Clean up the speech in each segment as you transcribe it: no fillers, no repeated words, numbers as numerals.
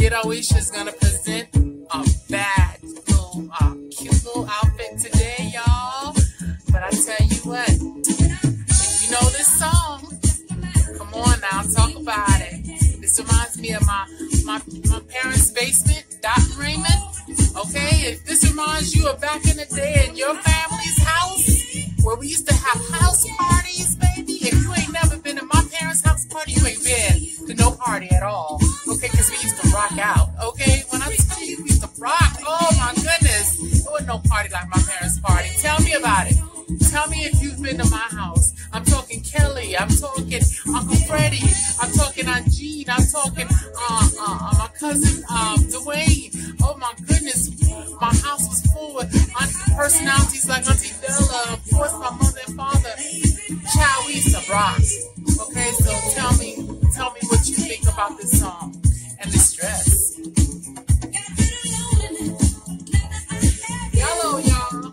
Kid Oisha's gonna present a bad little, cute little outfit today, y'all. But I tell you what, if you know this song, come on now, talk about it. This reminds me of my parents' basement, Dot and Raymond. Okay, if this reminds you of back in the day in your family's house, where we used to have house parties, baby. If you ain't never been to my parents' house party, you ain't been to no party at all. Okay, because we used to rock out. Okay, when I tell you we used to rock, oh my goodness, there was no party like my parents' party. Tell me about it. Tell me if you've been to my house. I'm talking Kelly. I'm talking Uncle Freddie. I'm talking Aunt Jean. I'm talking my cousin Dwayne. Oh my goodness, my house was full with personalities like Auntie Bella. Of course, my mother and father. Child, we used to rock. Okay, so tell me what you think about this song and this dress. Yellow, y'all.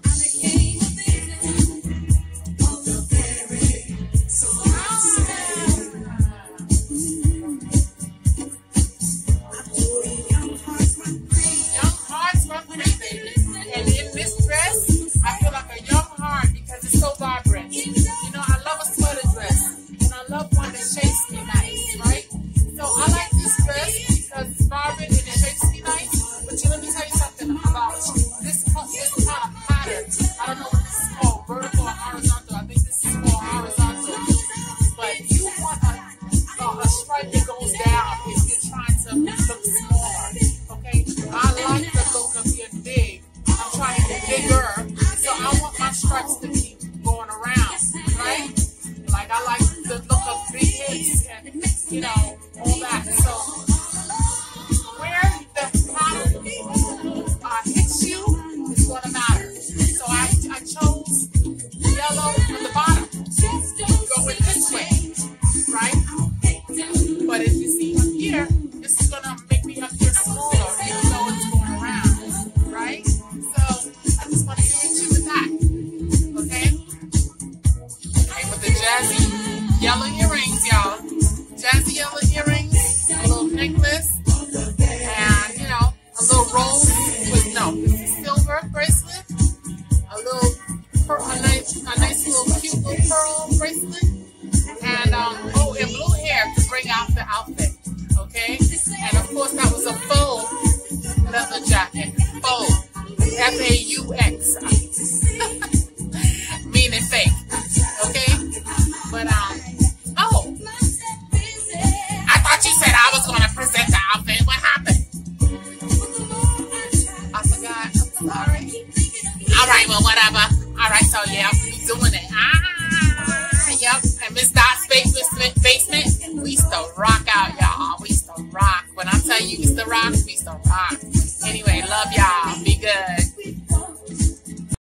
Yellow earrings, y'all. Jazzy yellow earrings, a little necklace, and a little rose with silver bracelet, a nice little cute little pearl bracelet, and and blue hair to bring out the outfit. Okay, and of course that was a faux leather jacket, faux, F-A-U-X, meaning fake. Okay, but I was going to present the outfit. What happened? I forgot. I'm sorry. All right, well, whatever. All right, so yeah, we doing it. Yep. And Miss Dot's basement, we used to rock out, y'all. We used to rock. When I tell you we used to rock, we used to rock. Anyway, love y'all.